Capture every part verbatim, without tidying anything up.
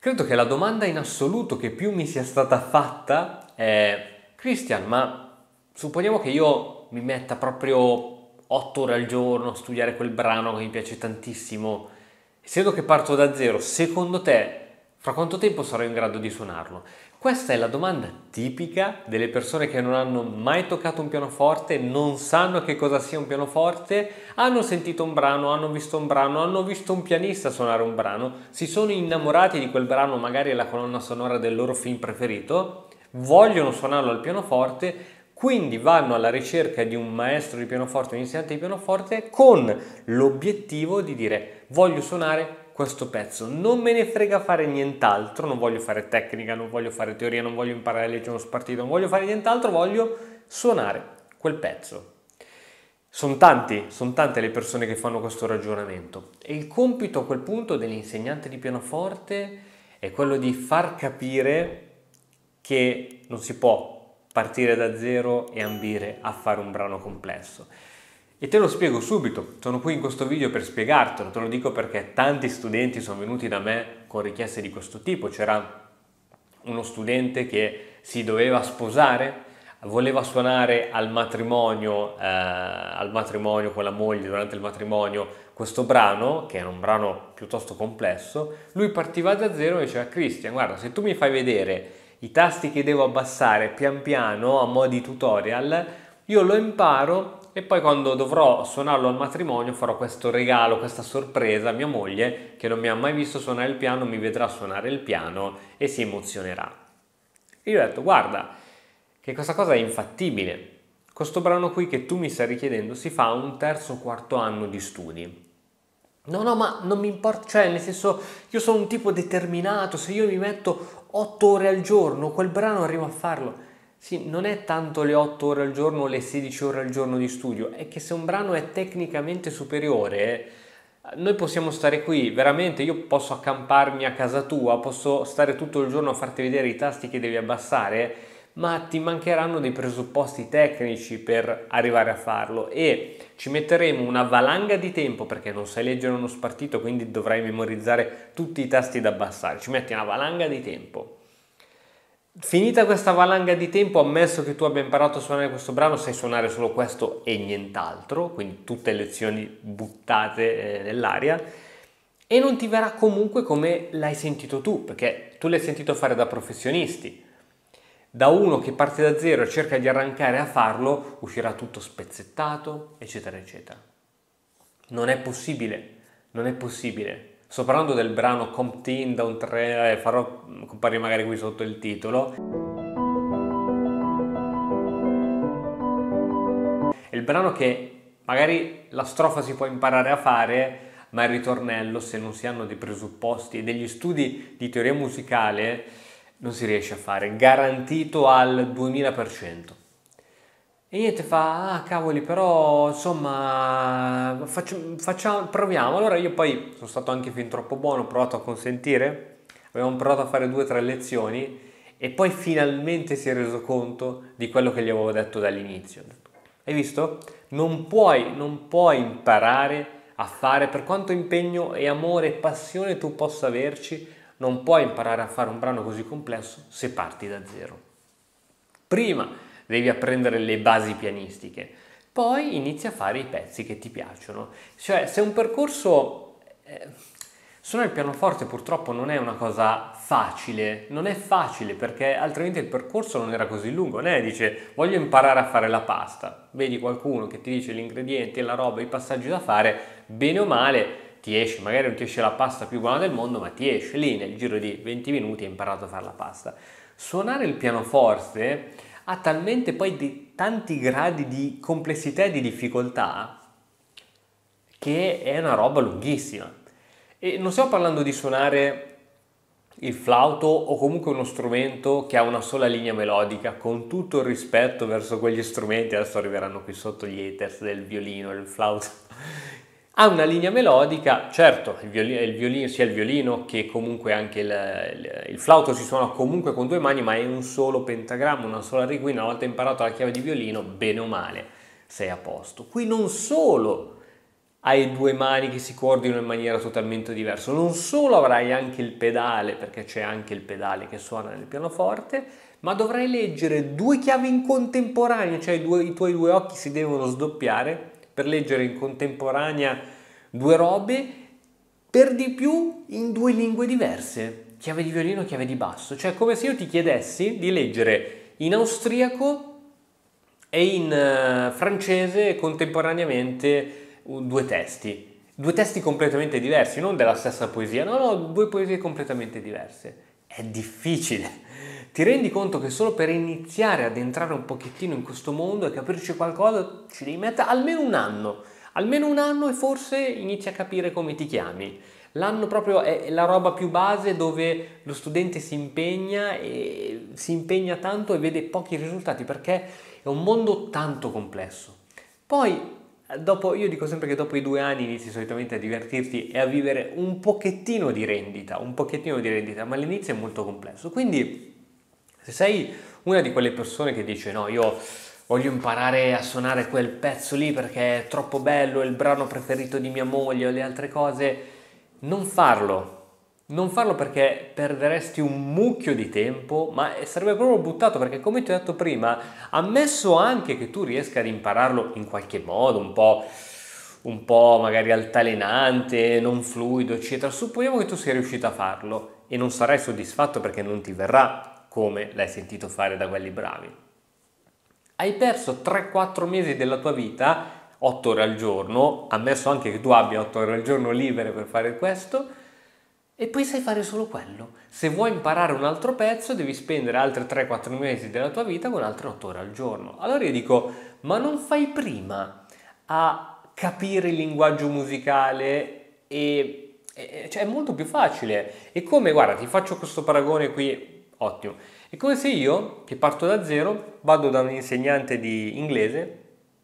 Credo che la domanda in assoluto che più mi sia stata fatta è: Christian, ma supponiamo che io mi metta proprio otto ore al giorno a studiare quel brano che mi piace tantissimo, essendo che parto da zero, secondo te fra quanto tempo sarò in grado di suonarlo? Questa è la domanda tipica delle persone che non hanno mai toccato un pianoforte, non sanno che cosa sia un pianoforte, hanno sentito un brano, hanno visto un brano, hanno visto un pianista suonare un brano, si sono innamorati di quel brano, magari è la colonna sonora del loro film preferito, vogliono suonarlo al pianoforte, quindi vanno alla ricerca di un maestro di pianoforte, un insegnante di pianoforte, con l'obiettivo di dire: voglio suonare questo pezzo, non me ne frega fare nient'altro, non voglio fare tecnica, non voglio fare teoria, non voglio imparare a leggere uno spartito, non voglio fare nient'altro, voglio suonare quel pezzo. Sono tanti, sono tante le persone che fanno questo ragionamento e il compito a quel punto dell'insegnante di pianoforte è quello di far capire che non si può partire da zero e ambire a fare un brano complesso. E te lo spiego subito, sono qui in questo video per spiegartelo, te lo dico perché tanti studenti sono venuti da me con richieste di questo tipo. C'era uno studente che si doveva sposare, voleva suonare al matrimonio, eh, al matrimonio con la moglie, durante il matrimonio, questo brano, che era un brano piuttosto complesso. Lui partiva da zero e diceva: Christian, guarda, se tu mi fai vedere i tasti che devo abbassare pian piano a mo' di tutorial, io lo imparo e poi quando dovrò suonarlo al matrimonio farò questo regalo, questa sorpresa a mia moglie che non mi ha mai visto suonare il piano, mi vedrà suonare il piano e si emozionerà. E io ho detto: guarda, che questa cosa è infattibile. Questo brano qui che tu mi stai richiedendo si fa a un terzo o quarto anno di studi. No, no, ma non mi importa, cioè nel senso, io sono un tipo determinato, se io mi metto otto ore al giorno, quel brano arrivo a farlo. Sì, non è tanto le otto ore al giorno o le sedici ore al giorno di studio, è che se un brano è tecnicamente superiore, noi possiamo stare qui, veramente, io posso accamparmi a casa tua, posso stare tutto il giorno a farti vedere i tasti che devi abbassare, ma ti mancheranno dei presupposti tecnici per arrivare a farlo e ci metteremo una valanga di tempo, perché non sai leggere uno spartito, quindi dovrai memorizzare tutti i tasti da abbassare, ci metti una valanga di tempo. Finita questa valanga di tempo, ammesso che tu abbia imparato a suonare questo brano, sai suonare solo questo e nient'altro, quindi tutte lezioni buttate eh, nell'aria, e non ti verrà comunque come l'hai sentito tu, perché tu l'hai sentito fare da professionisti. Da uno che parte da zero e cerca di arrancare a farlo, uscirà tutto spezzettato, eccetera, eccetera. Non è possibile, non è possibile. Sto parlando del brano Compton Down tre, eh, farò comparire magari qui sotto il titolo. È il brano che magari la strofa si può imparare a fare, ma il ritornello, se non si hanno dei presupposti e degli studi di teoria musicale, non si riesce a fare, garantito al duemila per cento. E niente, fa: ah cavoli, però insomma faccio, facciamo, proviamo. Allora io poi sono stato anche fin troppo buono, ho provato a consentire, avevamo provato a fare due o tre lezioni e poi finalmente si è reso conto di quello che gli avevo detto dall'inizio. Hai visto? Non puoi, non puoi imparare a fare, per quanto impegno e amore e passione tu possa averci, non puoi imparare a fare un brano così complesso se parti da zero. Prima devi apprendere le basi pianistiche, poi inizi a fare i pezzi che ti piacciono. Cioè, se un percorso... Eh, suonare il pianoforte purtroppo non è una cosa facile, non è facile perché altrimenti il percorso non era così lungo. Ne dice: voglio imparare a fare la pasta, vedi qualcuno che ti dice gli ingredienti, la roba, i passaggi da fare, bene o male ti esce, magari non ti esce la pasta più buona del mondo, ma ti esce lì nel giro di venti minuti hai imparato a fare la pasta. Suonare il pianoforte ha talmente poi di tanti gradi di complessità e di difficoltà che è una roba lunghissima. E non stiamo parlando di suonare il flauto o comunque uno strumento che ha una sola linea melodica, con tutto il rispetto verso quegli strumenti, adesso arriveranno qui sotto gli haters del violino e del flauto. Ha una linea melodica, certo, il violino, il violino, sia il violino che comunque anche il, il, il flauto si suona comunque con due mani, ma è un solo pentagramma, una sola riga. Una volta imparato la chiave di violino, bene o male, sei a posto. Qui non solo hai due mani che si coordinano in maniera totalmente diversa. Non solo avrai anche il pedale, perché c'è anche il pedale che suona nel pianoforte, ma dovrai leggere due chiavi in contemporanea, cioè i, due, i tuoi due occhi si devono sdoppiare per leggere in contemporanea due robe, per di più in due lingue diverse, chiave di violino e chiave di basso. Cioè come se io ti chiedessi di leggere in austriaco e in uh, francese contemporaneamente uh, due testi. Due testi completamente diversi, non della stessa poesia, no, no, due poesie completamente diverse. È difficile. Ti rendi conto che solo per iniziare ad entrare un pochettino in questo mondo e capirci qualcosa ci devi mettere almeno un anno. Almeno un anno e forse inizi a capire come ti chiami. L'anno proprio è la roba più base dove lo studente si impegna e si impegna tanto e vede pochi risultati perché è un mondo tanto complesso. Poi, dopo, io dico sempre che dopo i due anni inizi solitamente a divertirti e a vivere un pochettino di rendita, un pochettino di rendita, ma all'inizio è molto complesso. Quindi, se sei una di quelle persone che dice no, io voglio imparare a suonare quel pezzo lì perché è troppo bello, è il brano preferito di mia moglie o le altre cose, non farlo. Non farlo perché perderesti un mucchio di tempo, ma sarebbe proprio buttato perché come ti ho detto prima, ammesso anche che tu riesca ad impararlo in qualche modo, un po', un po' magari altalenante, non fluido, eccetera, supponiamo che tu sia riuscito a farlo e non sarai soddisfatto perché non ti verrà come l'hai sentito fare da quelli bravi. Hai perso tre quattro mesi della tua vita, otto ore al giorno, ammesso anche che tu abbia otto ore al giorno libere per fare questo, e poi sai fare solo quello. Se vuoi imparare un altro pezzo devi spendere altri tre quattro mesi della tua vita con altre otto ore al giorno. Allora io dico, ma non fai prima a capire il linguaggio musicale e, e cioè è molto più facile. È come, guarda, ti faccio questo paragone qui, ottimo. È come se io, che parto da zero, vado da un insegnante di inglese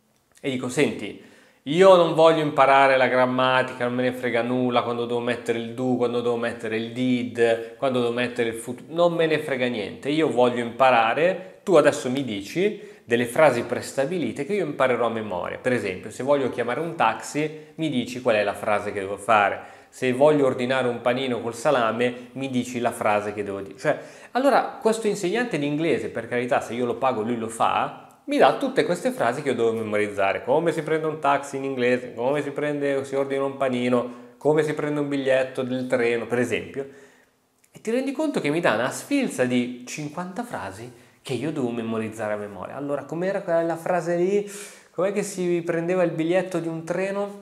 e dico, senti, io non voglio imparare la grammatica, non me ne frega nulla quando devo mettere il do, quando devo mettere il did, quando devo mettere il futuro, non me ne frega niente. Io voglio imparare, tu adesso mi dici delle frasi prestabilite che io imparerò a memoria. Per esempio, se voglio chiamare un taxi, mi dici qual è la frase che devo fare. Se voglio ordinare un panino col salame, mi dici la frase che devo dire. Cioè, allora, questo insegnante di inglese, per carità, se io lo pago, lui lo fa, mi dà tutte queste frasi che io devo memorizzare. Come si prende un taxi in inglese, come si prende, si ordina un panino, come si prende un biglietto del treno, per esempio. E ti rendi conto che mi dà una sfilza di cinquanta frasi che io devo memorizzare a memoria. Allora, com'era quella frase lì? Com'è che si prendeva il biglietto di un treno?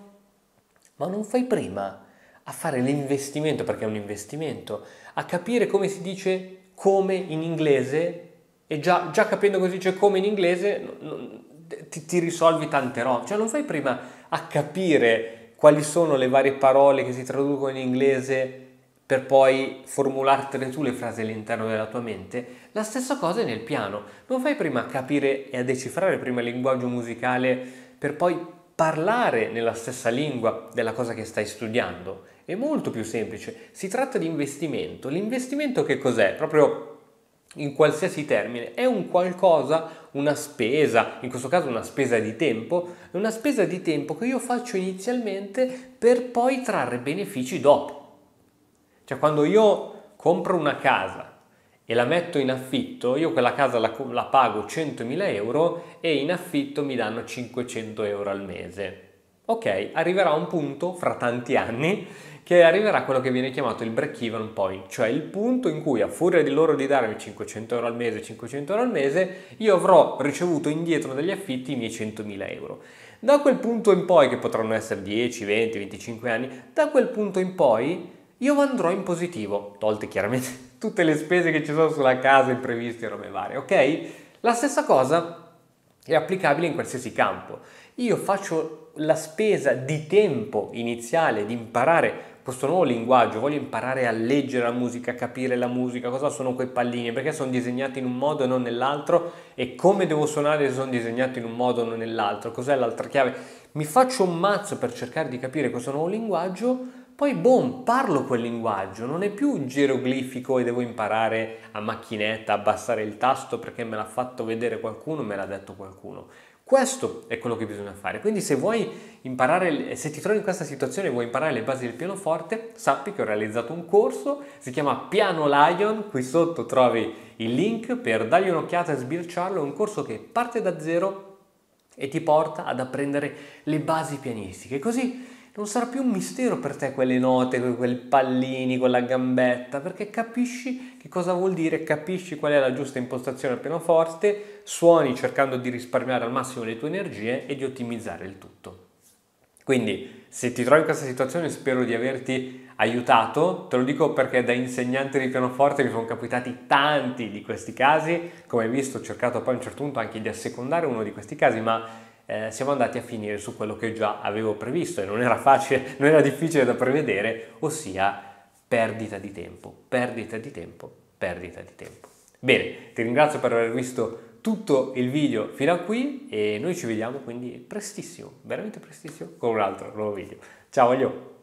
Ma non fai prima a fare l'investimento, perché è un investimento, a capire come si dice come in inglese, e già, già capendo come si dice come in inglese non, ti, ti risolvi tante robe. Cioè non fai prima a capire quali sono le varie parole che si traducono in inglese per poi formulartene tu le frasi all'interno della tua mente. La stessa cosa è nel piano. Non fai prima a capire e a decifrare prima il linguaggio musicale per poi parlare nella stessa lingua della cosa che stai studiando. È molto più semplice. Si tratta di investimento. L'investimento che cos'è? Proprio in qualsiasi termine, è un qualcosa, una spesa, in questo caso una spesa di tempo, una spesa di tempo che io faccio inizialmente per poi trarre benefici dopo. Cioè quando io compro una casa e la metto in affitto, io quella casa la, la pago centomila euro e in affitto mi danno cinquecento euro al mese. Ok, arriverà un punto fra tanti anni che arriverà quello che viene chiamato il break-even point, cioè il punto in cui a furia di loro di darmi cinquecento euro al mese, cinquecento euro al mese, io avrò ricevuto indietro dagli affitti i miei centomila euro. Da quel punto in poi, che potranno essere dieci, venti, venticinque anni, da quel punto in poi io andrò in positivo, tolte chiaramente tutte le spese che ci sono sulla casa, imprevisti e robe varie, ok? La stessa cosa è applicabile in qualsiasi campo. Io faccio la spesa di tempo iniziale di imparare questo nuovo linguaggio, voglio imparare a leggere la musica, a capire la musica, cosa sono quei pallini, perché sono disegnati in un modo e non nell'altro e come devo suonare se sono disegnati in un modo e non nell'altro, cos'è l'altra chiave. Mi faccio un mazzo per cercare di capire questo nuovo linguaggio, poi boom, parlo quel linguaggio, non è più geroglifico e devo imparare a macchinetta, abbassare il tasto perché me l'ha fatto vedere qualcuno, me l'ha detto qualcuno. Questo è quello che bisogna fare. Quindi se vuoi imparare, se ti trovi in questa situazione e vuoi imparare le basi del pianoforte, sappi che ho realizzato un corso, si chiama Piano Lion, qui sotto trovi il link per dargli un'occhiata e sbirciarlo. È un corso che parte da zero e ti porta ad apprendere le basi pianistiche, così non sarà più un mistero per te quelle note, quei pallini, quella gambetta, perché capisci che cosa vuol dire, capisci qual è la giusta impostazione al pianoforte, suoni cercando di risparmiare al massimo le tue energie e di ottimizzare il tutto. Quindi, se ti trovi in questa situazione, spero di averti aiutato. Te lo dico perché da insegnante di pianoforte mi sono capitati tanti di questi casi. Come hai visto, ho cercato poi a un certo punto anche di assecondare uno di questi casi, ma eh, siamo andati a finire su quello che già avevo previsto e non era facile, non era difficile da prevedere, ossia perdita di tempo, perdita di tempo, perdita di tempo. Bene, ti ringrazio per aver visto tutto il video fino a qui e noi ci vediamo quindi prestissimo, veramente prestissimo, con un altro nuovo video. Ciao, Elio!